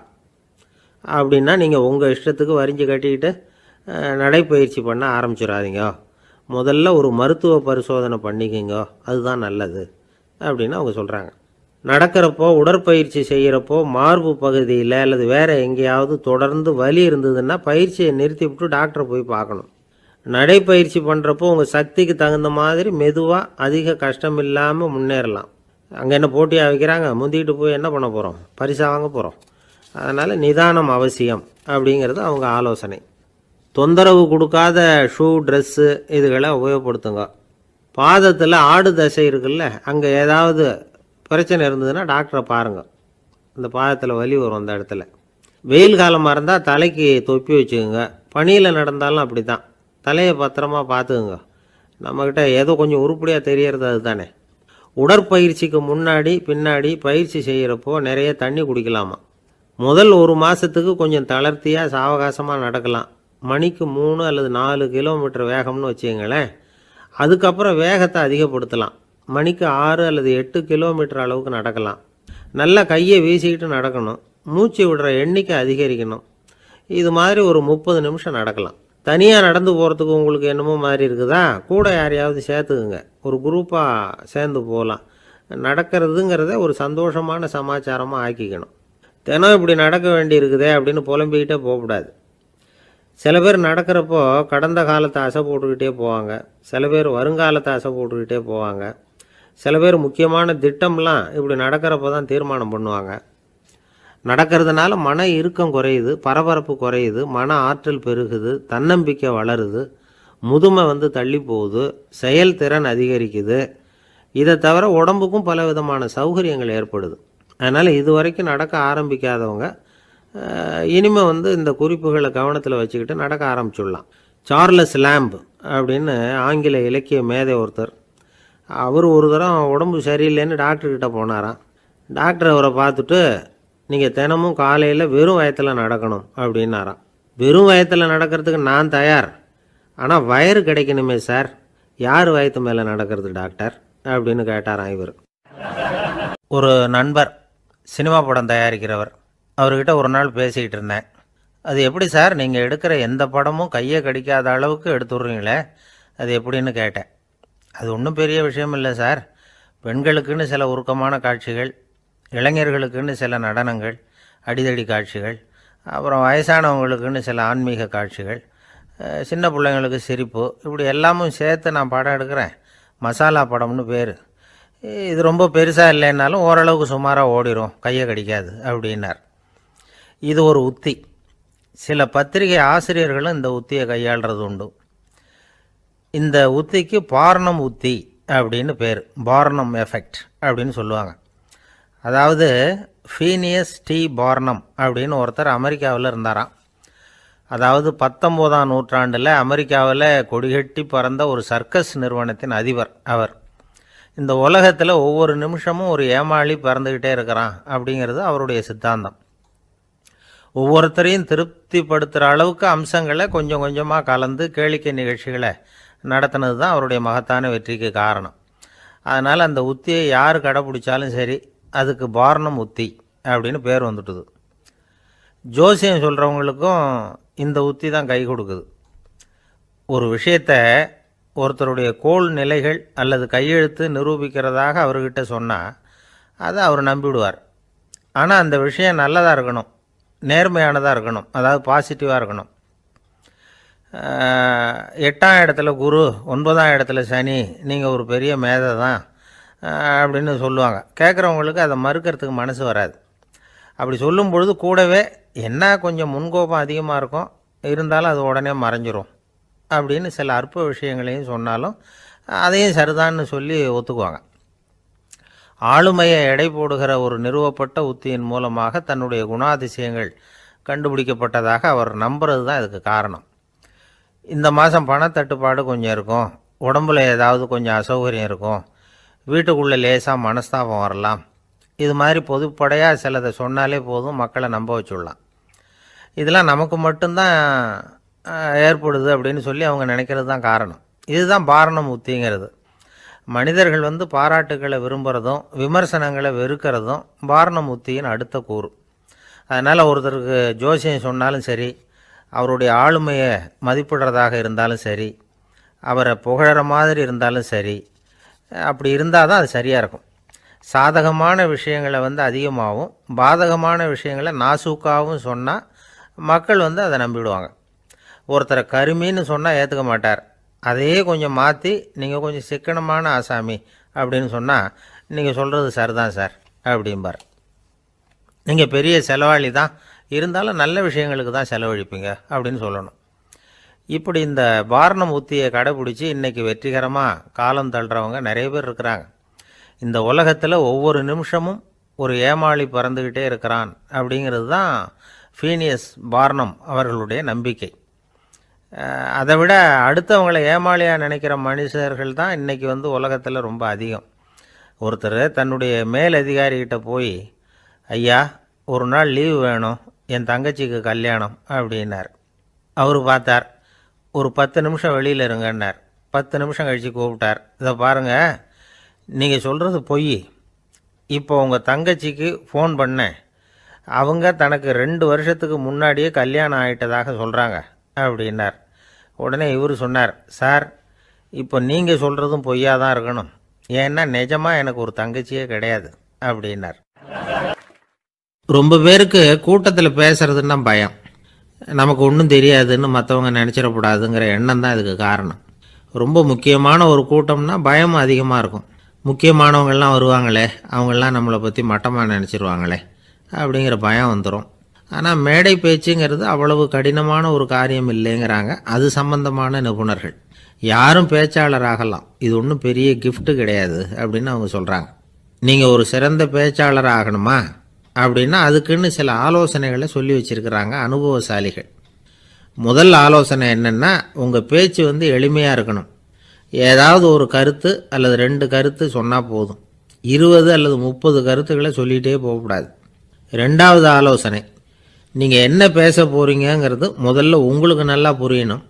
அப்படின்னா நீங்கள் உங்கள் இஷ்டத்துக்கு வரிஞ்சு கட்டிக்கிட்டு நடைப்பயிற்சி பண்ண ஆரம்பிச்சிடாதீங்க. முதல்ல ஒரு மருத்துவ பரிசோதனை பண்ணிக்கோங்க, அதுதான் நல்லது அப்படின்னு அவங்க சொல்கிறாங்க. நடக்கிறப்போ, உடற்பயிற்சி செய்கிறப்போ மார்பு பகுதியில் அல்லது வேறு எங்கேயாவது தொடர்ந்து வலி இருந்ததுன்னா பயிற்சியை நிறுத்தி விட்டு டாக்டரை போய் பார்க்கணும். நடைப்பயிற்சி பண்ணுறப்போ உங்கள் சக்திக்கு தகுந்த மாதிரி மெதுவாக அதிக கஷ்டம் இல்லாமல் முன்னேறலாம். அங்கே என்ன போட்டியாக வைக்கிறாங்க? முந்திக்கிட்டு போய் என்ன பண்ண போகிறோம்? பரிசாக வாங்க போகிறோம். அதனால் நிதானம் அவசியம் அப்படிங்கிறது அவங்க ஆலோசனை. தொந்தரவு கொடுக்காத ஷூ, ட்ரெஸ்ஸு இதுகளை உபயோகப்படுத்துங்க. பாதத்தில் ஆடு தசை இருக்குல்ல, அங்கே ஏதாவது பிரச்சனை இருந்ததுன்னா டாக்டரை பாருங்கள். அந்த பாதத்தில் வலி வரும் அந்த இடத்துல. வெயில் காலமாக இருந்தால் தலைக்கு தொப்பி வச்சுக்கோங்க. பனியில் நடந்தாலும் அப்படி தான். தலையை பத்திரமா பார்த்துக்குங்க. நம்மக்கிட்ட ஏதோ கொஞ்சம் உருப்படியாக தெரியறது அது தானே. உடற்பயிற்சிக்கு முன்னாடி பின்னாடி பயிற்சி செய்கிறப்போ நிறைய தண்ணி குடிக்கலாமா. முதல் ஒரு மாதத்துக்கு கொஞ்சம் தளர்த்தியாக சாவகாசமாக நடக்கலாம். மணிக்கு மூணு அல்லது நாலு கிலோமீட்டர் வேகம்னு வச்சுங்களேன். அதுக்கப்புறம் வேகத்தை அதிகப்படுத்தலாம். மணிக்கு ஆறு அல்லது எட்டு கிலோமீட்டர் அளவுக்கு நடக்கலாம். நல்லா கையை வீசிக்கிட்டு நடக்கணும். மூச்சு விடுற எண்ணிக்கை அதிகரிக்கணும். இது மாதிரி ஒரு முப்பது நிமிஷம் நடக்கலாம். தனியாக நடந்து போகிறதுக்கு உங்களுக்கு என்னமோ மாதிரி இருக்குதா? கூட யாரையாவது சேர்த்துக்குங்க. ஒரு குரூப்பாக சேர்ந்து போகலாம். நடக்கிறதுங்கிறத ஒரு சந்தோஷமான சமாச்சாரமாக ஆக்கிக்கணும். தினம் இப்படி நடக்க வேண்டி இருக்குதே அப்படின்னு புலம்பிக்கிட்டே போகக்கூடாது. சில பேர் நடக்கிறப்போ கடந்த காலத்தை அசை போட்டுக்கிட்டே போவாங்க. சில பேர் வருங்காலத்தை அசை போட்டுக்கிட்டே போவாங்க. சில பேர் முக்கியமான திட்டம்லாம் இப்படி நடக்கிறப்ப தான் தீர்மானம் பண்ணுவாங்க. நடக்கிறதுனால மன இறுக்கம் குறையுது, பரபரப்பு குறையுது, மன ஆற்றல் பெருகுது, தன்னம்பிக்கை வளருது, முதுமை வந்து தள்ளி போகுது, செயல்திறன் அதிகரிக்குது. இதை தவிர உடம்புக்கும் பல விதமான சௌகரியங்கள் ஏற்படுது. அதனால் இது வரைக்கும் நடக்க ஆரம்பிக்காதவங்க இனிமேல் வந்து இந்த குறிப்புகளை கவனத்தில் வச்சுக்கிட்டு நடக்க ஆரம்பிச்சுடலாம். சார்லஸ் லேம்ப் அப்படின்னு ஆங்கில இலக்கிய மேதை ஒருத்தர், அவர் ஒரு தரம் உடம்பு சரியில்லைன்னு டாக்டர்கிட்ட போனாராம். டாக்டர் அவரை பார்த்துட்டு, நீங்கள் தினமும் காலையில் வெறும் வயத்தில் நடக்கணும் அப்படின்னாராம். வெறும் வயத்தில் நடக்கிறதுக்கு நான் தயார், ஆனால் வயிறு கிடைக்கணுமே சார், யார் வயத்து மேலே நடக்கிறது டாக்டர் அப்படின்னு கேட்டாராம் இவர். ஒரு நண்பர் சினிமா படம் தயாரிக்கிறவர், அவர்கிட்ட ஒரு நாள் பேசிக்கிட்டு இருந்தேன். அது எப்படி சார், நீங்கள் எடுக்கிற எந்த படமும் கையை கடிக்காத அளவுக்கு எடுத்துடுறீங்களே, அது எப்படின்னு கேட்டேன். அது ஒன்றும் பெரிய விஷயம் இல்லை சார். பெண்களுக்குன்னு சில உருக்கமான காட்சிகள், இளைஞர்களுக்குன்னு சில நடனங்கள், அடிதடி காட்சிகள், அப்புறம் வயசானவங்களுக்குன்னு சில ஆன்மீக காட்சிகள், சின்ன பிள்ளைங்களுக்கு சிரிப்பு, இப்படி எல்லாமும் சேர்த்து நான் படம் எடுக்கிறேன். மசாலா படம்னு பேர். இது ரொம்ப பெருசாக இல்லைன்னாலும் ஓரளவுக்கு சுமாராக ஓடிடும், கையை கடிக்காது அப்படின்னார். இது ஒரு உத்தி. சில பத்திரிகை ஆசிரியர்களும் இந்த உத்தியை கையாளுறது உண்டு. இந்த உத்திக்கு பார்னம் உத்தி அப்படின்னு பேர். பார்னம் எஃபெக்ட் அப்படின்னு சொல்லுவாங்க. அதாவது ஃபீனியஸ் டி பார்னம் அப்படின்னு ஒருத்தர் அமெரிக்காவில் இருந்தாராம். அதாவது பத்தொம்போதாம் நூற்றாண்டில் அமெரிக்காவில் கொடிகட்டி பறந்த ஒரு சர்க்கஸ் நிறுவனத்தின் அதிபர் அவர். இந்த உலகத்தில் ஒவ்வொரு நிமிஷமும் ஒரு ஏமாளி பறந்துக்கிட்டே இருக்கிறான் அப்படிங்கிறது அவருடைய சித்தாந்தம். ஒவ்வொருத்தரையும் திருப்திப்படுத்துகிற அளவுக்கு அம்சங்களை கொஞ்சம் கொஞ்சமாக கலந்து கேளிக்கை நிகழ்ச்சிகளை நடத்தினது தான் அவருடைய மகத்தான வெற்றிக்கு காரணம். அதனால் அந்த உத்தியை யார் கடைப்பிடிச்சாலும் சரி, அதுக்கு பார்னம் உத்தி அப்படின்னு பேர் வந்துட்டுது. ஜோசியம் சொல்கிறவங்களுக்கும் இந்த உத்தி தான் கை கொடுக்குது. ஒரு விஷயத்தை ஒருத்தருடைய கோள் நிலைகள் அல்லது கையெழுத்து நிரூபிக்கிறதாக அவர்கிட்ட சொன்னால் அதை அவர் நம்பிவிடுவார். ஆனால் அந்த விஷயம் நல்லதாக இருக்கணும், நேர்மையானதாக இருக்கணும், அதாவது பாசிட்டிவாக இருக்கணும். எட்டாம் இடத்துல குரு, ஒன்பதாம் இடத்துல சனி, நீங்கள் ஒரு பெரிய மேதை தான் அப்படின்னு சொல்லுவாங்க. கேட்குறவங்களுக்கு அதை மறுக்கிறதுக்கு மனசு வராது. அப்படி சொல்லும் பொழுது கூடவே என்ன கொஞ்சம் முன்கோபம் அதிகமாக இருக்கும், இருந்தாலும் அது உடனே மறைஞ்சிரும் அப்படின்னு சில அற்ப விஷயங்களையும் சொன்னாலும் அதையும் சரிதான்னு சொல்லி ஒத்துக்குவாங்க. ஆளுமையை எடை போடுகிற ஒரு நிறுவப்பட்ட உத்தியின் மூலமாக தன்னுடைய குணாதிசயங்கள் கண்டுபிடிக்கப்பட்டதாக அவர் நம்புறது தான் இதுக்கு காரணம். இந்த மாதம் பணத்தட்டுப்பாடு கொஞ்சம் இருக்கும், உடம்புல ஏதாவது கொஞ்சம் அசௌகரியம் இருக்கும், வீட்டுக்குள்ளே லேசாக மனஸ்தாபம் வரலாம், இது மாதிரி பொதுப்படையாக சிலதை சொன்னாலே போதும், மக்களை நம்ப வச்சுடலாம். இதெல்லாம் நமக்கு மட்டும்தான் ஏற்படுது அப்படின்னு சொல்லி அவங்க நினைக்கிறது தான் காரணம். இதுதான் பாரணம் உத்திங்கிறது. மனிதர்கள் வந்து பாராட்டுக்களை விரும்புகிறதும் விமர்சனங்களை வெறுக்கிறதும் பாரணம் உத்தியின் அடுத்த கூறு. அதனால் ஒருத்தருக்கு ஜோசியம் சொன்னாலும் சரி, அவருடைய ஆளுமையை மதிப்பிடுறதாக இருந்தாலும் சரி, அவரை புகழற மாதிரி இருந்தாலும் சரி, அப்படி இருந்தால் தான் அது சரியாக இருக்கும். சாதகமான விஷயங்களை வந்து அதிகமாகவும் பாதகமான விஷயங்களை நாசூக்காகவும் சொன்னால் மக்கள் வந்து அதை நம்பிவிடுவாங்க. ஒருத்தரை கருமின்னு சொன்னால் ஏற்றுக்க மாட்டார். அதையே கொஞ்சம் மாற்றி நீங்கள் கொஞ்சம் சிக்கனமான ஆசாமி அப்படின்னு சொன்னால் நீங்கள் சொல்கிறது சரிதான் சார் அப்படிம்பார். நீங்கள் பெரிய செலவாளி தான், இருந்தாலும் நல்ல விஷயங்களுக்கு தான் செலவழிப்பீங்க அப்படின்னு சொல்லணும். இப்படி இந்த பாரணம் உத்தியை கடைப்பிடிச்சி இன்றைக்கி வெற்றிகரமாக காலம் தள்ளுறவங்க நிறைய பேர் இருக்கிறாங்க. இந்த உலகத்தில் ஒவ்வொரு நிமிஷமும் ஒரு ஏமாளி பறந்துக்கிட்டே இருக்கிறான் அப்படிங்கிறது தான் ஃபீனியஸ் பாரணம் அவர்களுடைய நம்பிக்கை. அதை விட அடுத்தவங்களை ஏமாளியாக நினைக்கிற மனுஷர்கள் தான் இன்றைக்கி வந்து உலகத்தில் ரொம்ப அதிகம். ஒருத்தர் தன்னுடைய மேலதிகாரிகிட்ட போய், ஐயா ஒரு நாள் லீவு வேணும், என் தங்கச்சிக்கு கல்யாணம் அப்படின்னார். அவர் பார்த்தார், ஒரு பத்து நிமிஷம் வெளியில் இருங்கன்னார். பத்து நிமிஷம் கழித்து கூப்பிட்டார், இதை பாருங்கள், நீங்கள் சொல்கிறது பொய், இப்போ உங்கள் தங்கச்சிக்கு ஃபோன் பண்ணேன், அவங்க தனக்கு ரெண்டு வருஷத்துக்கு முன்னாடியே கல்யாணம் ஆகிட்டதாக சொல்கிறாங்க அப்படின்னார். உடனே இவர் சொன்னார், சார் இப்போ நீங்கள் சொல்கிறதும் பொய்யா தான் இருக்கணும், ஏன்னா நிஜமாக எனக்கு ஒரு தங்கச்சியே கிடையாது அப்படின்னார். ரொம்ப பேருக்கு கூட்டத்தில் பேசுறதுன்னா பயம், நமக்கு ஒன்றும் தெரியாதுன்னு மற்றவங்க நினச்சிடக்கூடாதுங்கிற எண்ணம் தான் இதுக்கு காரணம். ரொம்ப முக்கியமான ஒரு கூட்டம்னா பயம் அதிகமாக இருக்கும். முக்கியமானவங்கள்லாம் வருவாங்களே, அவங்களாம் நம்மளை பற்றி மட்டமாக நினச்சிருவாங்களே அப்படிங்கிற பயம் வந்துடும். ஆனால் மேடை பேச்சுங்கிறது அவ்வளவு கடினமான ஒரு காரியம் இல்லைங்கிறாங்க அது சம்பந்தமான நிபுணர்கள். யாரும் பேச்சாளர் ஆகலாம், இது ஒன்றும் பெரிய கிஃப்ட்டு கிடையாது அப்படின்னு அவங்க சொல்கிறாங்க. நீங்கள் ஒரு சிறந்த பேச்சாளர் ஆகணுமா அப்படின்னா அதுக்குன்னு சில ஆலோசனைகளை சொல்லி வச்சுருக்கிறாங்க அனுபவசாலிகள். முதல் ஆலோசனை என்னென்னா, உங்கள் பேச்சு வந்து எளிமையாக இருக்கணும். ஏதாவது ஒரு கருத்து அல்லது ரெண்டு கருத்து சொன்னால் போதும், இருபது அல்லது முப்பது கருத்துக்களை சொல்லிகிட்டே போகக்கூடாது. ரெண்டாவது ஆலோசனை, நீங்கள் என்ன பேச போகிறீங்கிறது முதல்ல உங்களுக்கு நல்லா புரியணும்,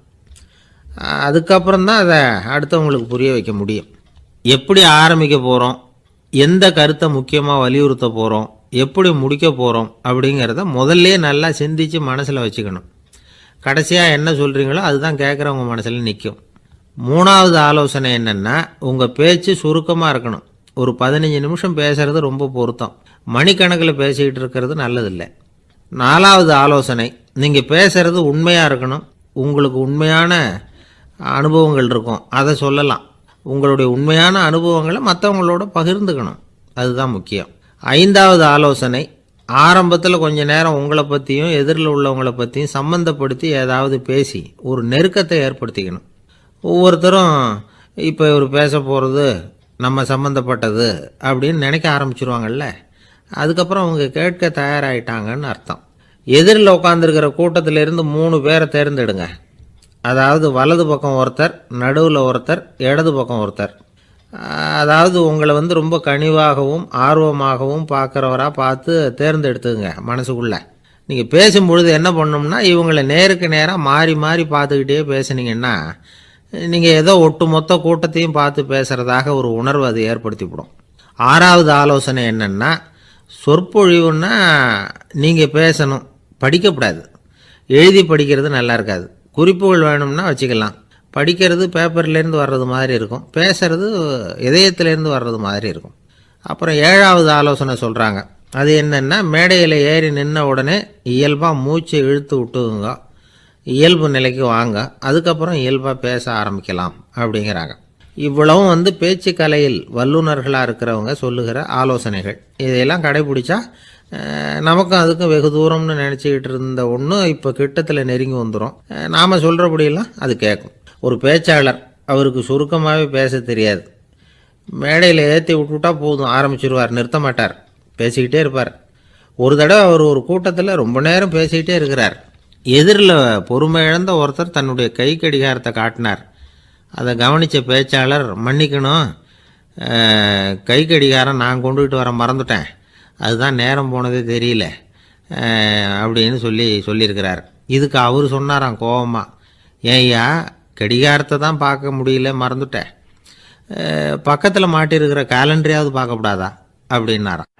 அதுக்கப்புறம் தான் அதை அடுத்தவங்களுக்கு புரிய வைக்க முடியும். எப்படி ஆரம்பிக்க போகிறோம், எந்த கருத்தை முக்கியமாக வலியுறுத்த போகிறோம், எப்படி முடிக்க போகிறோம் அப்படிங்கிறத முதல்ல நல்லா சிந்தித்து மனசில் வச்சுக்கணும். கடைசியாக என்ன சொல்கிறீங்களோ அதுதான் கேட்குறவங்க மனசில் நிற்கும். மூணாவது ஆலோசனை என்னென்னா, உங்கள் பேச்சு சுருக்கமாக இருக்கணும். ஒரு பதினஞ்சு நிமிஷம் பேசுகிறது ரொம்ப பொருத்தம், மணிக்கணக்கில் பேசிக்கிட்டு இருக்கிறது நல்லதில்லை. நாலாவது ஆலோசனை, நீங்கள் பேசுகிறது உண்மையாக இருக்கணும். உங்களுக்கு உண்மையான அனுபவங்கள் இருக்கும், அதை சொல்லலாம். உங்களுடைய உண்மையான அனுபவங்களை மற்றவங்களோட பகிர்ந்துக்கணும், அதுதான் முக்கியம். ஐந்தாவது ஆலோசனை, ஆரம்பத்தில் கொஞ்ச நேரம் உங்களை பற்றியும் எதிரில் உள்ளவங்களை பற்றியும் சம்மந்தப்படுத்தி ஏதாவது பேசி ஒரு நெருக்கத்தை ஏற்படுத்திக்கணும். ஒவ்வொருத்தரும் இப்போ இவர் பேச போகிறது நம்ம சம்மந்தப்பட்டது அப்படின்னு நினைக்க ஆரம்பிச்சிருவாங்கல்ல, அதுக்கப்புறம் அவங்க கேட்க தயாராகிட்டாங்கன்னு அர்த்தம். எதிரில் உட்காந்துருக்கிற கூட்டத்திலிருந்து மூணு பேரை தேர்ந்தெடுங்க. அதாவது வலது பக்கம் ஒருத்தர், நடுவில் ஒருத்தர், இடது பக்கம் ஒருத்தர். அதாவது உங்களை வந்து ரொம்ப கனிவாகவும் ஆர்வமாகவும் பார்க்குறவராக பார்த்து தேர்ந்தெடுத்துங்க. மனசுக்குள்ளே நீங்கள் பேசும்பொழுது என்ன பண்ணணும்னா, இவங்களை நேருக்கு நேராக மாறி மாறி பார்த்துக்கிட்டே பேசுனீங்கன்னா நீங்கள் ஏதோ ஒட்டு மொத்த கூட்டத்தையும் பார்த்து பேசுகிறதாக ஒரு உணர்வு அது ஏற்படுத்திவிடும். ஆறாவது ஆலோசனை என்னென்னா, சொற்பொழிவுன்னா நீங்கள் பேசணும், படிக்கக்கூடாது. எழுதி படிக்கிறது நல்லா இருக்காது. குறிப்புகள் வேணும்னா வச்சுக்கலாம். படிக்கிறது பேப்பர்லேருந்து வர்றது மாதிரி இருக்கும், பேசுறது இதயத்திலேருந்து வர்றது மாதிரி இருக்கும். அப்புறம் ஏழாவது ஆலோசனை சொல்கிறாங்க, அது என்னென்னா, மேடையில் ஏறி நின்ன உடனே இயல்பாக மூச்சை இழுத்து விட்டுங்க, இயல்பு நிலைக்கு வாங்க, அதுக்கப்புறம் இயல்பாக பேச ஆரம்பிக்கலாம் அப்படிங்கிறாங்க. இவ்வளவும் வந்து பேச்சு கலையில் வல்லுநர்களாக இருக்கிறவங்க சொல்லுகிற ஆலோசனைகள். இதையெல்லாம் கடைபிடிச்சா நமக்கும் அதுக்கும் வெகு தூரம்னு நினச்சிக்கிட்டு இருந்த ஒன்று இப்போ கிட்டத்தில் நெருங்கி வந்துடும். நாம் சொல்கிறபடியெல்லாம் அது கேட்கும். ஒரு பேச்சாளர், அவருக்கு சுருக்கமாகவே பேச தெரியாது, மேடையில் ஏற்றி விட்டுவிட்டா போதும், ஆரம்பிச்சிருவார், நிறுத்த மாட்டார், பேசிக்கிட்டே இருப்பார். ஒரு தடவை அவர் ஒரு கூட்டத்தில் ரொம்ப நேரம் பேசிக்கிட்டே இருக்கிறார். எதிரில் பொறுமை இழந்த ஒருத்தர் தன்னுடைய கை கடிகாரத்தை காட்டினார். அதை கவனித்த பேச்சாளர், மன்னிக்கணும், கை கடிகாரம் நான் கொண்டுகிட்டு வர மறந்துட்டேன், அதுதான் நேரம் போனதே தெரியல அப்படின்னு சொல்லி சொல்லியிருக்கிறார். இதுக்கு அவர் சொன்னாராம் கோபமாக, ஏய்யா கடிகாரத்தை தான் பார்க்க முடியல, மறந்துட்டேன், பக்கத்தில் மாட்டியிருக்கிற கேலண்டரையாவது பார்க்கக்கூடாதா அப்படின்னாராம்.